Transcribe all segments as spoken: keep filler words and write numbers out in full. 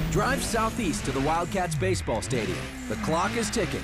Drive southeast to the Wildcats baseball stadium. The clock is ticking.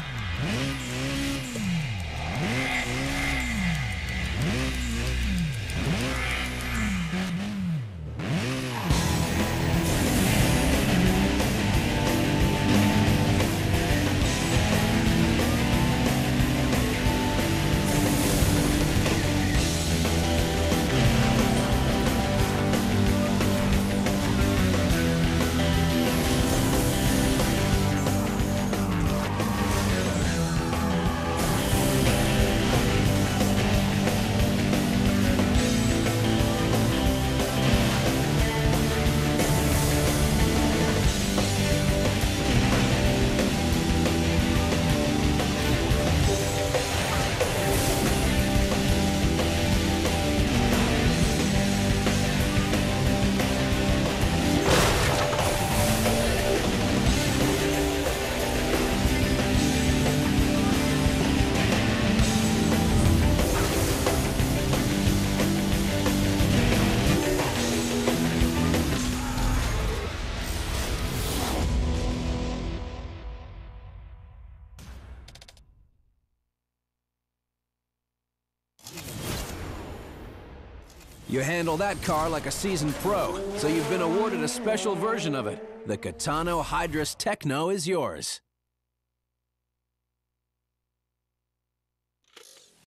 You handle that car like a seasoned pro, so you've been awarded a special version of it. The Kitano Hydrus Techno is yours.